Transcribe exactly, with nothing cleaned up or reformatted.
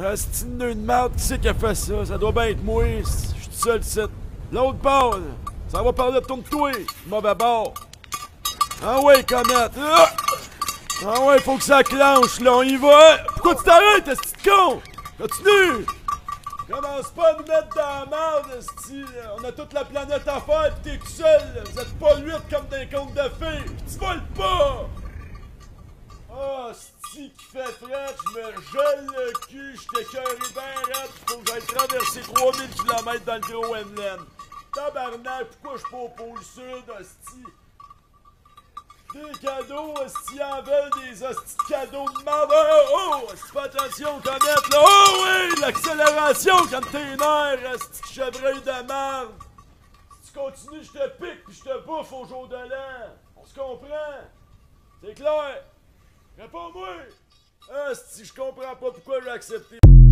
Ah, c'est une nœud de marde, qui c'est qui a fait ça? Ça doit bien être moi, je suis tout seul, c'est. L'autre bord, là. Ça va parler de tourne-toi, mauvais bord. Ah ouais, comète! Ah! Ah ouais, faut que ça clenche, là, on y va! Pourquoi tu t'arrêtes, esti de con? Continue! Commence pas à nous mettre dans la merde, esti! On a toute la planète à faire, pis t'es tout seul, là. Vous êtes pas huit comme des contes de fées! Pis tu voles pas! Ah, esti qui fait fret, je me gèle le cul, j'étais cœuré ben raide, faut que j'aille traverser trois mille kilomètres dans le Groenland. Tabarnak, pourquoi je suis pas au pôle sud, esti? Des cadeaux, esti en veulent des hosties de cadeaux de merde. Oh, oh, esti, fais attention, comète, là. Oh oui, l'accélération quand t'es nerfs, esti de chevreuil de merde. Si tu continues, je te pique pis je te bouffe au jour de l'an. On se comprend? C'est clair? Réponds-moi! Ah, si je comprends pas pourquoi j'ai accepté.